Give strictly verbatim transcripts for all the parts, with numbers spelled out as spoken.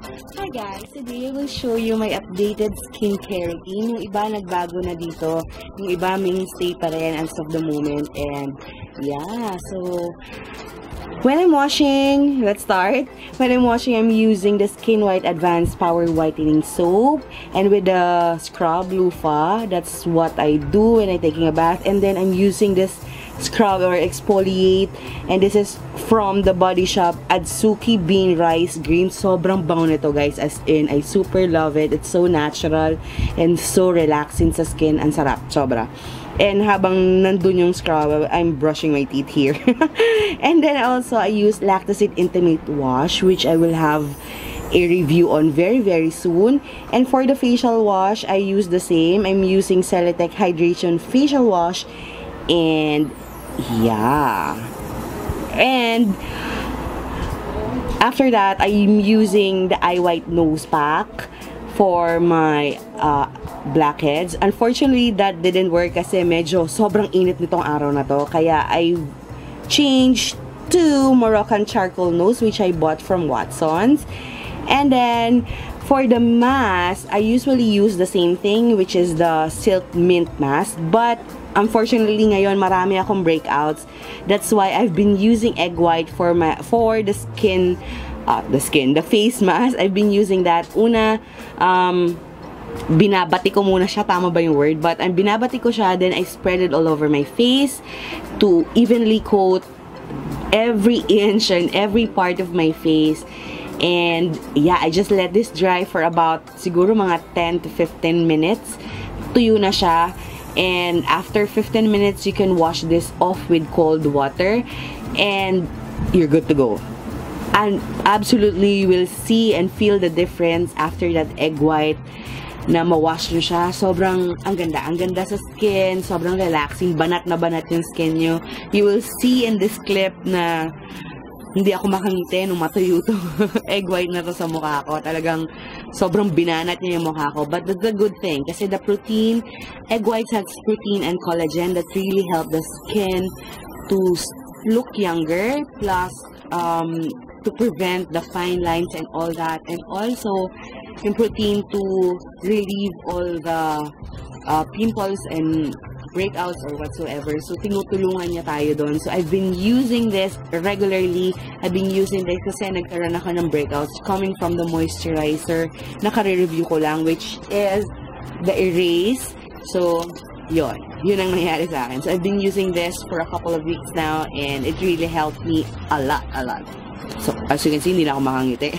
Hi guys, today I will show you my updated skincare routine. Yung iba nagbago na dito, yung iba mainstay pa rin as of the moment. And yeah, so when I'm washing, let's start. When I'm washing, I'm using the SkinWhite Advanced Power Whitening Soap. And with the scrub loofah, that's what I do when I'm taking a bath. And then I'm using this scrub or exfoliate, and this is from the Body Shop Adzuki Bean Rice Grains. Sobrang bango nito guys, as in I super love it. It's so natural and so relaxing sa skin. Ang sarap, sobra. And habang nandun yung scrub, I'm brushing my teeth here. And then also I use Lactacy Intimatewhite wash, which I will have a review on very very soon. And for the facial wash, I use the same. I'm using Celeteque Hydration Facial Wash. And yeah, and after that I'm using the eye white nose pack for my uh, blackheads. Unfortunately that didn't work kasi medyo sobrang init nitong araw na to, kaya I changed to Moroccan charcoal nose, which I bought from Watson's. And then for the mask, I usually use the same thing, which is the silk mint mask, but unfortunately ngayon marami akong breakouts. That's why I've been using egg white for my for the skin uh, the skin the face mask. I've been using that. Una, um binabati ko muna siya, tama ba yung word? But I'm binabati ko siya, then I spread it all over my face to evenly coat every inch and every part of my face. And yeah, I just let this dry for about siguro mga ten to fifteen minutes. Tuyo na siya. And after fifteen minutes, you can wash this off with cold water and you're good to go. And absolutely you will see and feel the difference after that egg white na ma-wash nyo siya. Sobrang ang ganda. Ang ganda sa skin. Sobrang relaxing. Banat na banat yung skin nyo. You will see in this clip na hindi ako makangiti nung matuyo to egg white na to sa mukha ko. Talagang sobrang binanat niya yung mukha ko. But that's a good thing kasi the protein, egg whites has protein and collagen that really help the skin to look younger, plus um, to prevent the fine lines and all that. And also yung protein to relieve all the uh, pimples and breakouts or whatsoever. So, tinutulungan niya tayo doon. So, I've been using this regularly. I've been using this kasi nagkaroon ako ng breakouts coming from the moisturizer. Naka-review ko lang, which is the Erase. So, yun. Yun ang nangyari sa akin. So, I've been using this for a couple of weeks now and it really helped me a lot, a lot. So, as you can see, hindi na ako makangiti.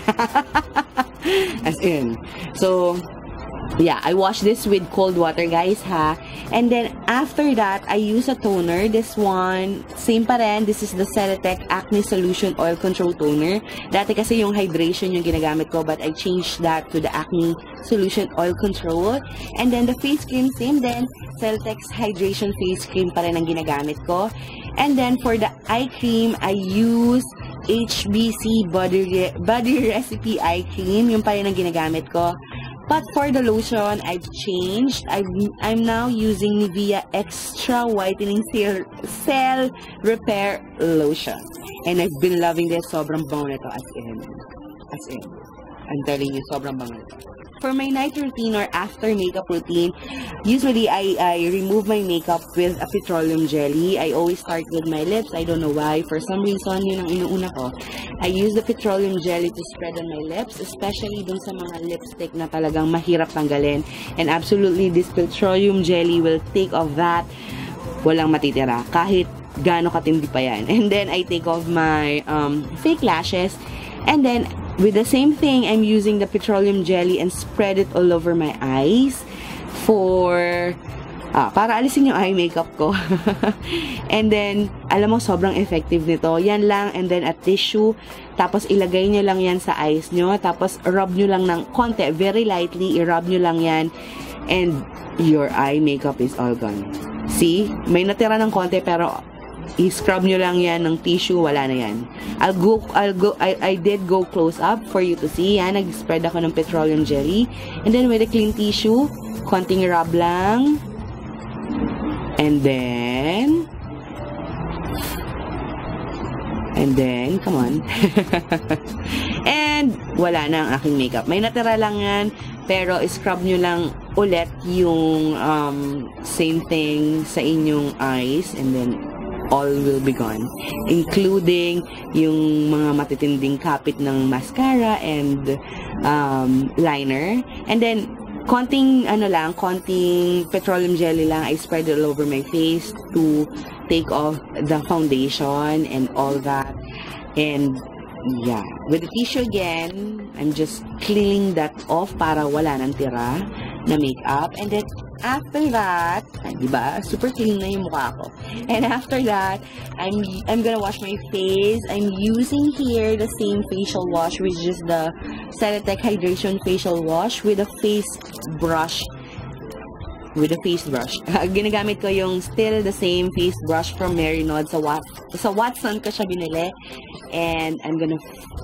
As in. So, yeah, I wash this with cold water guys ha. And then after that, I use a toner. This one, same pa rin. This is the Celeteque Acne Solution Oil Control Toner. Dati kasi yung hydration yung ginagamit ko, but I changed that to the Acne Solution Oil Control. And then the face cream, same din. Celeteque's Hydration Face Cream pa rin ang ginagamit ko. And then for the eye cream, I use H B C Body, Re Body Recipe Eye Cream. Yung pa rin ang ginagamit ko. But for the lotion, I've changed. I've, I'm now using Nivea Extra Whitening Cell, Cell Repair Lotion. And I've been loving this. Sobrang bango nito as in. As in. I'm telling you, sobrang bango nito. For my night routine or after makeup routine, usually I, I remove my makeup with a petroleum jelly. I always start with my lips. I don't know why. For some reason, yun ang inuuna ko. I use the petroleum jelly to spread on my lips, especially dun sa mga lipstick na talagang mahirap tanggalin. And absolutely, this petroleum jelly will take off that. Walang matitira. Kahit gaano katindi pa yan. And then, I take off my um, fake lashes. And then, with the same thing, I'm using the petroleum jelly and spread it all over my eyes for ah, para alisin yung eye makeup ko. And then, alam mo, sobrang effective nito. Yan lang, and then a tissue. Tapos, ilagay nyo lang yan sa eyes nyo. Tapos, rub nyo lang ng konti, very lightly, i-rub nyo lang yan. And your eye makeup is all gone. See? May natira ng konti, pero i-scrub nyo lang yan ng tissue, wala na yan. I'll go, I'll go, I, I did go close up for you to see. Yan, nag-spread ako ng petroleum jelly. And then with a clean tissue, konting rub lang. And then, and then, come on. And wala na ang aking makeup. May natira lang yan, pero scrub nyo lang ulit yung um, same thing sa inyong eyes, and then all will be gone. Including yung mga matitinding kapit ng mascara and um, liner. And then, konting, ano lang, konting petroleum jelly lang, I spread it all over my face to take off the foundation and all that. And, yeah. With the tissue again, I'm just cleaning that off para wala nang tira na makeup. And then, after that, ay, diba? Super clean na yung mukha ko. And after that, I'm I'm gonna wash my face. I'm using here the same facial wash, which is the Celeteque Hydration Facial Wash with a face brush. With a face brush. Ginagamit ko yung still the same face brush from Marinod sa, Wat sa Watson ko siya binili. And I'm gonna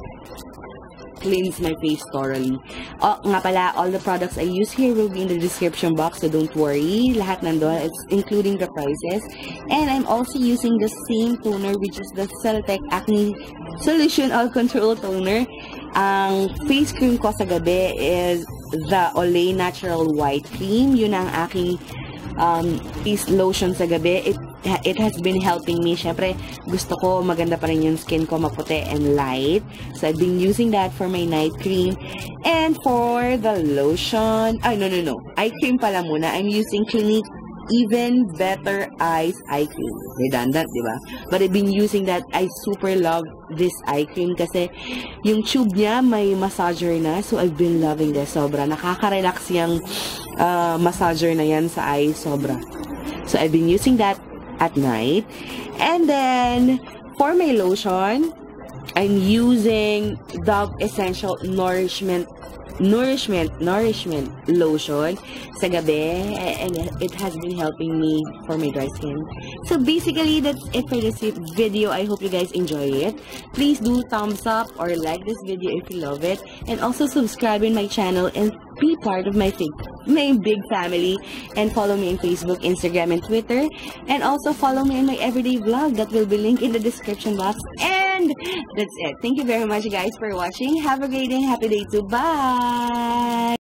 cleanse my face thoroughly. Oh, nga pala, all the products I use here will be in the description box, so don't worry. Lahat nandun, it's including the prices. And I'm also using the same toner, which is the Celeteque Acne Solution All Control Toner. Ang face cream ko sa gabi is the Olay Natural White Cream. Yun ang aking um, face lotion sa gabi. It it has been helping me. Syempre, gusto ko maganda pa rin yung skin ko, maputi and light. So, I've been using that for my night cream. And for the lotion, ay, no, no, no. Eye cream pala muna. I'm using Clinique Even Better Eyes Eye Cream. Redundant, di ba? But I've been using that. I super love this eye cream kasi yung tube niya may massager na. So, I've been loving this. Sobra. Nakaka-relax yung uh, massager na yan sa eye. Sobra. So, I've been using that at night. And then, for my lotion, I'm using Dove Essential Nourishment Nourishment Nourishment Lotion sa gabi, and it has been helping me for my dry skin. So basically, that's it for this video. I hope you guys enjoy it. Please do thumbs up or like this video if you love it, and also subscribe in my channel and be part of my big, my big family, and follow me on Facebook, Instagram, and Twitter, and also follow me in my everyday vlog that will be linked in the description box. And that's it. Thank you very much, guys, for watching. Have a great day. Happy day too. Bye.